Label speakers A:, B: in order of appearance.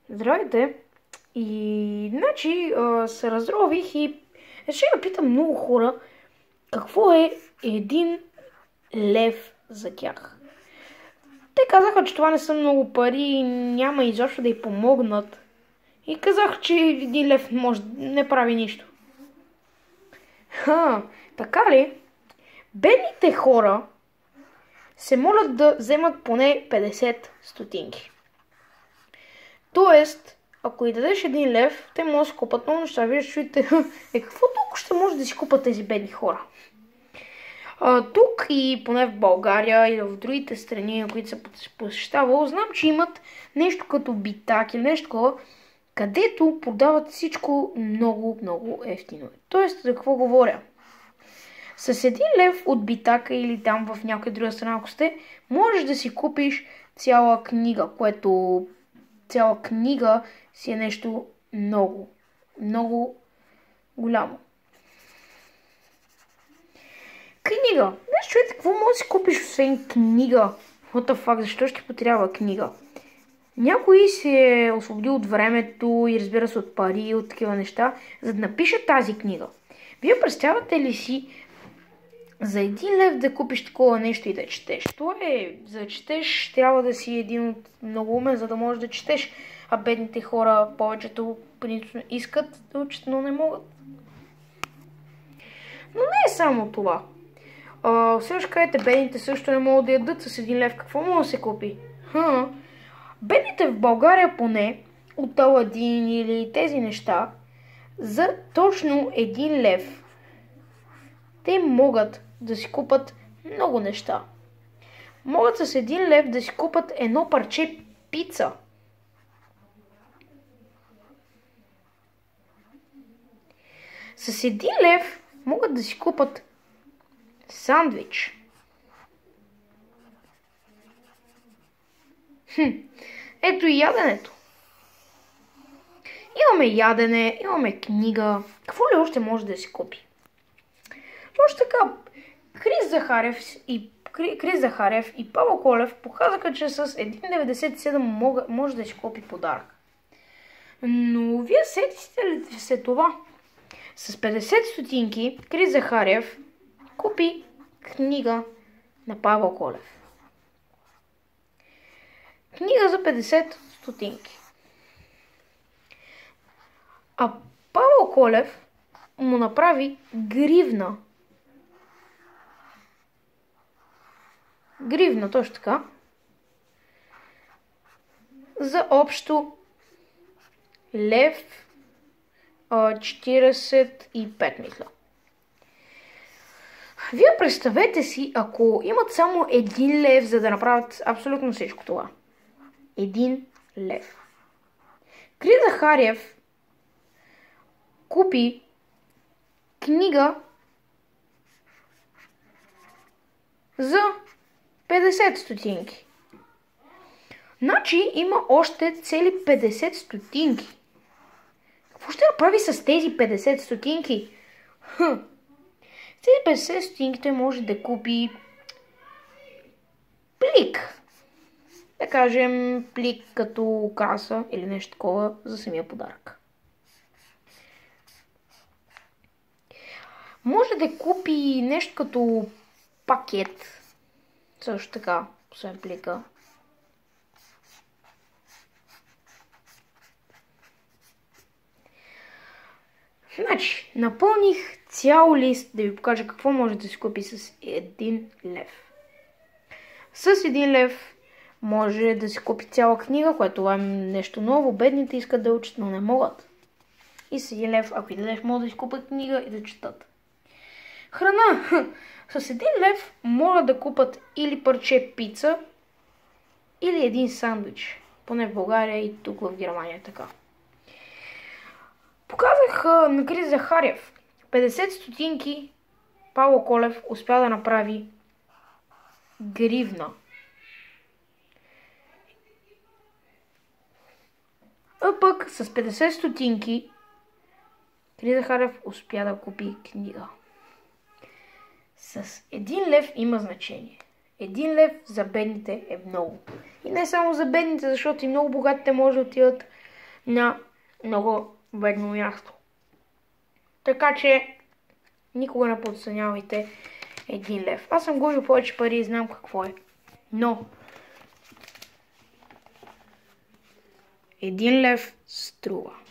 A: Здравейте! И значи се разрових и реших да питам много хора какво е 1 лев за тях. Те казаха, че това не са много пари и няма изобщо да й помогнат. И казах, че 1 лев не прави нищо. Така ли? Бедните хора се молят да вземат поне 50 стотинки. Тоест, ако й дадеш 1 лев, те могат да си купат много неща. Вие ще чуете, какво толкова ще може да си купат тези бедни хора? Тук и поне в България и в другите страни, на които се посещавал, знам, че имат нещо като битак или нещо такова, където продават всичко много, много ефтино. Тоест, за какво говоря? С 1 лев от битака или там в някоя друга страна, ако сте, можеш да си купиш цяла книга, което цяла книга си е нещо много, много голямо. Книга. Днес чуете, какво може да си купиш освен книга? What the fuck, защо ще потрябва книга? Някой се е освободил от времето и разбира се от пари и от такива неща, за да напише тази книга. Вие представяте ли си за 1 лев да купиш такова нещо и да четеш? Това е, за да четеш трябва да си един от много умен, за да можеш да четеш. А бедните хора повечето принципно искат да учат, но не могат. Но не е само това. Също кажете, бедните също не могат да ядат с 1 лев. Какво може да се купи? Бедните в България поне от Аладин или тези неща за точно 1 лев те могат да си купат много неща. Могат с 1 лев да си купат едно парче пица. С 1 лев могат да си купат сандвич. Ето и яденето. Имаме ядене, имаме книга. Какво ли още може да си купи? Може така, Крис Захарев и Павел Колев показаха, че с 1,97 може да си купи подарък. Но вие сетите ли се това? С 50 стотинки Крис Захарев купи книга на Павел Колев. Книга за 50 стотинки. А Павел Колев му направи гривна. Гривна, точно така. За общо 1,45 мисля. Вие представете си, ако имат само 1 лев, за да направят абсолютно всичко това. 1 лев. Крис Захарев купи книга за 50 стотинки. Значи има още цели 50 стотинки. Какво ще направи с тези 50 стотинки? С тези 50 стотинки той може да купи плик. Да кажем плик като украса или нещо такова за самия подарък. Може да купи нещо като пакет. Също така, освен плика. Значи, напълних цял лист да ви покажа какво може да се купи с 1 лев. С 1 лев може да се купи цяла книга, което това е нещо ново. Бедните искат да учат, но не могат. И с 1 лев, ако и дадеш, може да си купят книга и да четат. Храна. С 1 лев могат да купат или парче пица, или един сандвич. Поне в България и тук в Германия така. Показах на Крис Захарев. 50 стотинки Павел Колев успя да направи гривна. А пък с 50 стотинки Крис Захарев успя да купи книга. С 1 лев има значение. 1 лев за бедните е много. И не само за бедните, защото и много богатите може да отидат на много бедно място. Така че никога не подценявайте 1 лев. Аз съм губил повече пари и знам какво е. Но 1 лев струва.